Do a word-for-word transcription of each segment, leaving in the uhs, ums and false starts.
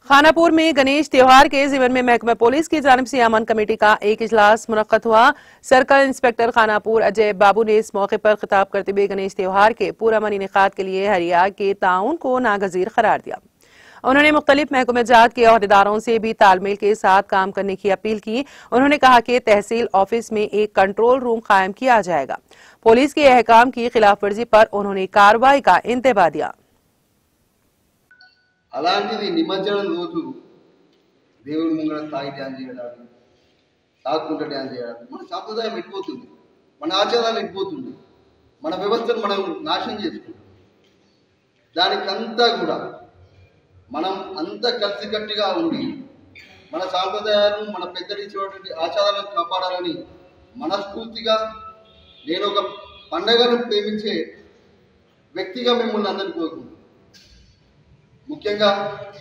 खानापुर में गणेश त्योहार के जिमन में महकमा पुलिस की जानिब से अमन कमेटी का एक इजलास मुनक्कद हुआ। सर्कल इंस्पेक्टर खानापुर अजय बाबू ने इस मौके पर खिताब करते हुए गणेश त्योहार के पुरअमन इनेकाद के लिए हरियाणा के ताउन को नागजीर करार दिया। उन्होंने मुख्तलिफ महकमे जात के अहदेदारों से भी तालमेल के साथ काम करने की अपील की। उन्होंने कहा कि तहसील ऑफिस में एक कंट्रोल रूम कायम किया जाएगा। पुलिस के अहकाम की खिलाफ वर्जी पर उन्होंने कार्रवाई का इंतबाह दिया। అలాంటిది నిమజ్జనం రోజు దేవుని ముంగడ స్థాయి డ్యాన్స్ చేయడానికి తాకుంట డ్యాన్స్ చేయడానికి మన సాంప్రదాయం ఎట్టిపోతుంది, మన ఆచారాలు ఎట్టిపోతుంది, మన వ్యవస్థను మనం నాశనం చేసుకుంటాం. దానికంతా కూడా మనం అంత కలిసికట్టుగా ఉండి మన సాంప్రదాయాలను మన పెద్దలిచ్చినటువంటి ఆచారాలను కాపాడాలని మనస్ఫూర్తిగా నేను ఒక పండగను ప్రేమించే వ్యక్తిగా మిమ్మల్ని అందరినీ కోరుకుంటున్నాను. ముఖ్యంగా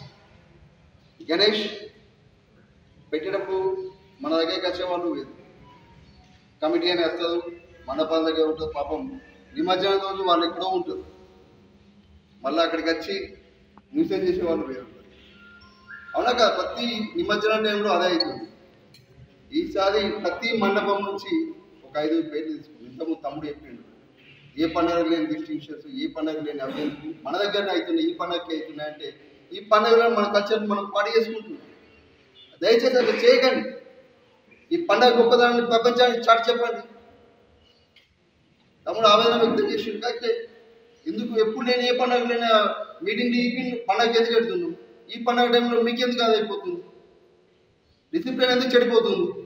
గణేష్ పెట్టేటప్పుడు మన దగ్గరికి వచ్చేవాళ్ళు కమిటీ అని వస్తారు, మండపాల దగ్గర ఉంటుంది. పాపం నిమజ్జనం రోజు వాళ్ళు ఎక్కడో ఉంటారు, మళ్ళీ అక్కడికి వచ్చి న్యూసెన్స్ చేసేవాళ్ళు వేరు ఉంటారు. అవునా కదా, ప్రతి నిమజ్జనం టైంలో అదే అవుతుంది. ఈసారి ప్రతి మండపం నుంచి ఒక ఐదు పేర్లు తీసుకుంది. ఇంతకుముందు తమ్ముడు చెప్పిండు ఏ పండుగ లేని డిస్టింక్షన్స్, ఏ పండుగ లేని అభివృద్ధి మన దగ్గరనే అవుతున్నాయి, ఈ పండుగకి అవుతున్నాయి అంటే ఈ పండుగలను మన కల్చర్ మనం పాడు చేసుకుంటున్నాం. దయచేసి అట్లా చేయకండి. ఈ పండుగ గొప్పదాన్ని ప్రపంచానికి చాటి చెప్పండి. తమ్ముడు ఆవేదన వ్యక్తం చేసిండు. అయితే ఎందుకు ఎప్పుడు నేను ఏ పండుగ లేని మీటింగ్ ఈ పండుగ ఎందుకు పెడుతున్నాను, ఈ పండుగ టైంలో మీకెందుకు అది అయిపోతుంది, డిసిప్లిన్ ఎందుకు చెడిపోతుంది?